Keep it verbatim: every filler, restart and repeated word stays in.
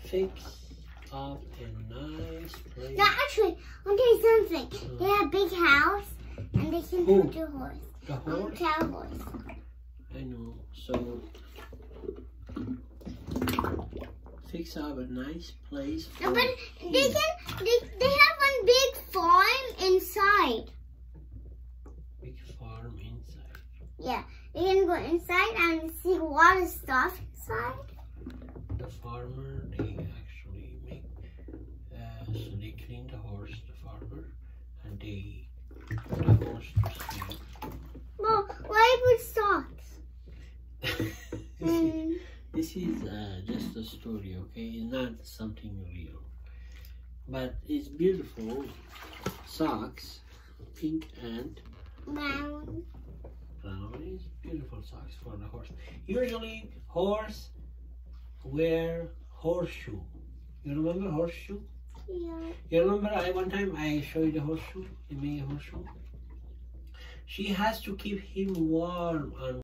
fix up a nice place. No, actually, I'll tell you something. They have a big house, and they can Who? put the horse. The horse? Cow horse. I know. So, fix up a nice place for No, but him. they can. They, they have one big farm inside. Big farm inside. Yeah, they can go inside and see a lot of stuff inside. The farmer, they actually make, uh, so they clean the horse, the farmer, and they put the horse to sleep. Well, why put socks? mm. This is uh, just a story, okay? It's not something real. But it's beautiful. Socks, pink and Brown. brown. It's beautiful socks for the horse. Usually, horse wear horseshoe. You remember horseshoe? Yeah. You remember I one time I showed you the horseshoe? They made a horseshoe. She has to keep him warm on